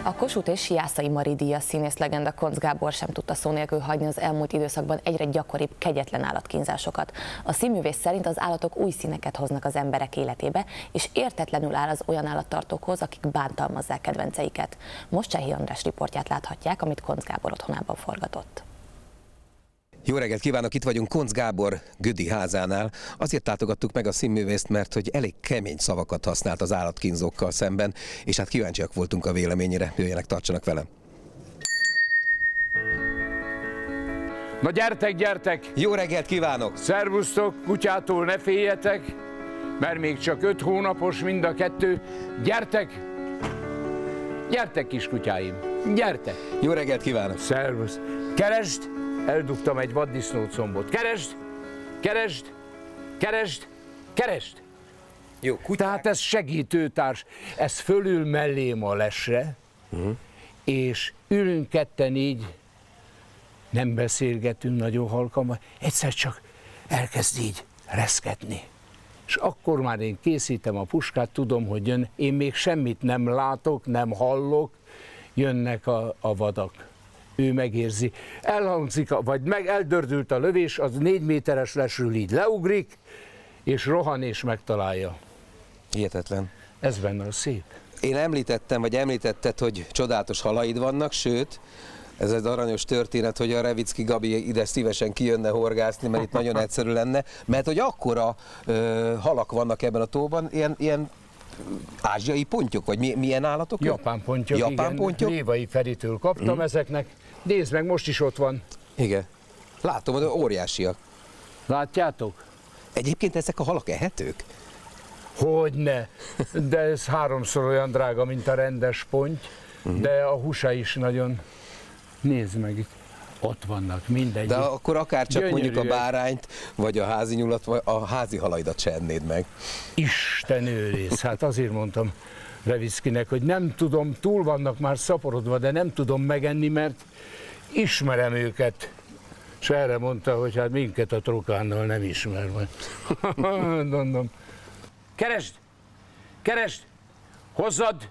A Kossuth és Jászai Mari díjas színészlegenda Koncz Gábor sem tudta szó nélkül hagyni az elmúlt időszakban egyre gyakoribb kegyetlen állatkínzásokat. A színművész szerint az állatok új színeket hoznak az emberek életébe, és értetlenül áll az olyan állattartókhoz, akik bántalmazzák kedvenceiket. Most Csehi András riportját láthatják, amit Koncz Gábor otthonában forgatott. Jó reggelt kívánok, itt vagyunk Koncz Gábor Gödi házánál. Azért látogattuk meg a színművészt, mert hogy elég kemény szavakat használt az állatkínzókkal szemben, és hát kíváncsiak voltunk a véleményére. Jöjjenek, tartsanak velem! Na gyertek, gyertek! Jó reggelt kívánok! Szervusztok, kutyától ne féljetek, mert még csak 5 hónapos mind a kettő. Gyertek! Gyertek, kis kutyáim! Gyertek! Jó reggelt kívánok! Szervusz! Keresd! Eldugtam egy vaddisznócombot. Keresd! Keresd! Keresd! Keresd! Jó, kutyák. Tehát ez segítőtárs. Ez fölül mellém a lesre, és ülünk ketten így, nem beszélgetünk nagyon halkan, egyszer csak elkezd így reszketni. És akkor már én készítem a puskát, tudom, hogy jön, én még semmit nem látok, nem hallok, jönnek a vadak. Ő megérzi, elhangzik, vagy eldördült a lövés, az 4 méteres lesről így leugrik, és rohan és megtalálja. Hihetetlen. Ez benne a szép. Én említettem, vagy említetted, hogy csodálatos halaid vannak, sőt, ez egy aranyos történet, hogy a Revicki Gabi ide szívesen kijönne horgászni, mert itt nagyon egyszerű lenne, mert hogy akkora halak vannak ebben a tóban, ilyen ázsiai pontyok, vagy milyen állatok? Japán pontyok, Japán igen. pontyok? Lévai Feritől kaptam ezeknek. Nézd meg, most is ott van. Igen. Látom, hogy óriásiak. Látjátok? Egyébként ezek a halak ehetők? Hogyne, de ez 3-szor olyan drága, mint a rendes ponty, de a húsa is nagyon... Nézd meg itt. Ott vannak mindegy. De akkor akár csak mondjuk a Gyönyörűek. bárányt, vagy a házi nyulat, vagy a házi halaidat se ennéd meg. Isten őrész, hát azért mondtam Revickinek, hogy nem tudom, túl vannak már szaporodva, de nem tudom megenni, mert ismerem őket. És erre mondta, hogy hát minket a Trokánnal nem ismer majd. Mondom. Keresd! Keresd! Hozzad!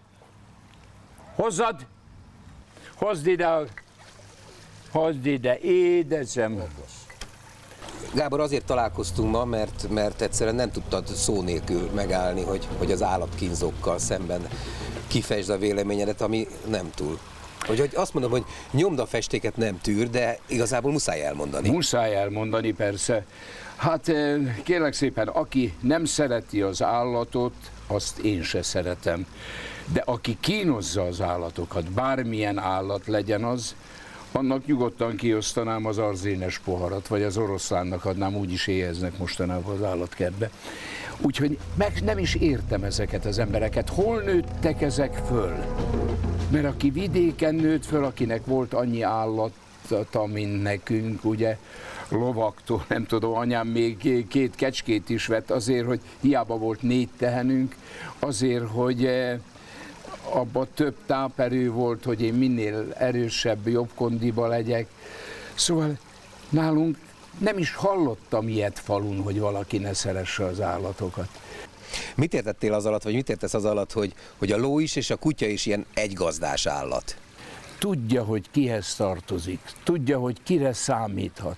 Hozzad! Hozd ide! Hozd ide, édesem! Gábor, azért találkoztunk ma, mert egyszerűen nem tudtad szó nélkül megállni, hogy az állatkínzókkal szemben kifejtsd a véleményedet, ami nem túl. Hogy azt mondom, hogy nyomdafestéket nem tűr, de igazából muszáj elmondani. Muszáj elmondani, persze. Hát kérlek szépen, aki nem szereti az állatot, azt én se szeretem. De aki kínozza az állatokat, bármilyen állat legyen az, annak nyugodtan kiosztanám az arzénes poharat, vagy az oroszlánnak adnám, úgyis éheznek mostanában az állatkertbe. Úgyhogy nem is értem ezeket az embereket. Hol nőttek ezek föl? Mert aki vidéken nőtt föl, akinek volt annyi állata, mint nekünk, ugye, lovaktól, nem tudom, anyám még 2 kecskét is vett azért, hogy hiába volt 4 tehenünk, azért, hogy abban több táperő volt, hogy én minél erősebb, jobb kondiba legyek. Szóval nálunk nem is hallottam ilyet falun, hogy valaki ne szeresse az állatokat. Mit értettél az alatt, vagy mit értesz az alatt, hogy a ló is és a kutya is ilyen egygazdás állat? Tudja, hogy kihez tartozik, tudja, hogy kire számíthat.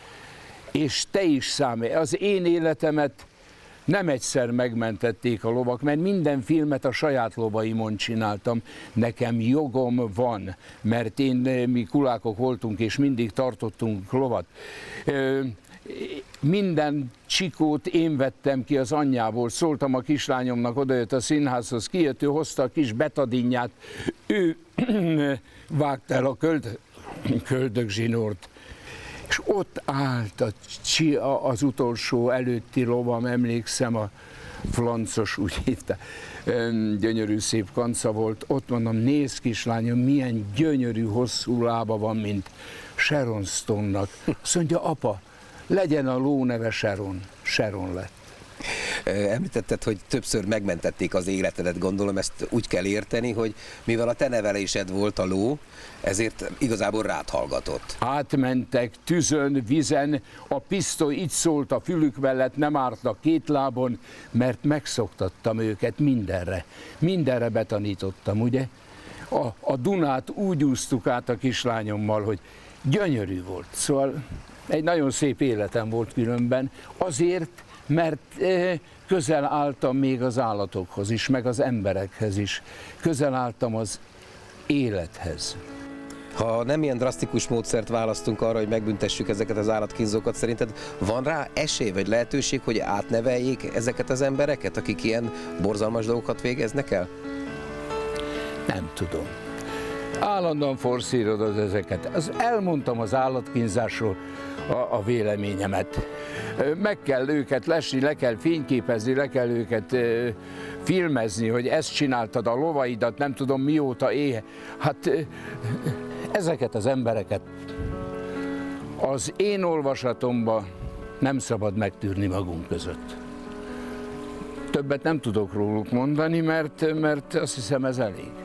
És te is számít. Az én életemet nem egyszer megmentették a lovak, mert minden filmet a saját lovaimon csináltam. Nekem jogom van, mert mi kulákok voltunk, és mindig tartottunk lovat. Minden csikót én vettem ki az anyjából, szóltam a kislányomnak, odajött a színházhoz, kijött, ő hozta a kis betadinját, ő vágta el a köldögzsinort. És ott állt az utolsó előtti lovam, emlékszem, a flancos, úgy hívta, gyönyörű szép kanca volt. Ott mondom, nézd kislányom, milyen gyönyörű hosszú lába van, mint Sharon Stone-nak. Azt mondja, apa, legyen a ló neve Sharon. Sharon lett. Említetted, hogy többször megmentették az életedet, gondolom ezt úgy kell érteni, hogy mivel a te nevelésed volt a ló, ezért igazából rád hallgatott. Átmentek tüzön, vizen, a pisztoly így szólt a fülük mellett, nem ártnak 2 lábon, mert megszoktattam őket mindenre. Mindenre betanítottam, ugye? a Dunát úgy úsztuk át a kislányommal, hogy gyönyörű volt. Szóval egy nagyon szép életem volt különben, azért, mert közel álltam még az állatokhoz is, meg az emberekhez is. Közel álltam az élethez. Ha nem ilyen drasztikus módszert választunk arra, hogy megbüntessük ezeket az állatkínzókat, szerinted van rá esély vagy lehetőség, hogy átneveljék ezeket az embereket, akik ilyen borzalmas dolgokat végeznek el? Nem tudom. Állandóan forszírozod ezeket. Elmondtam az állatkínzásról a véleményemet. Meg kell őket lesni, le kell fényképezni, le kell őket filmezni, hogy ezt csináltad a lovaidat, nem tudom mióta éhe. Hát ezeket az embereket az én olvasatomban nem szabad megtűrni magunk között. Többet nem tudok róluk mondani, mert azt hiszem ez elég.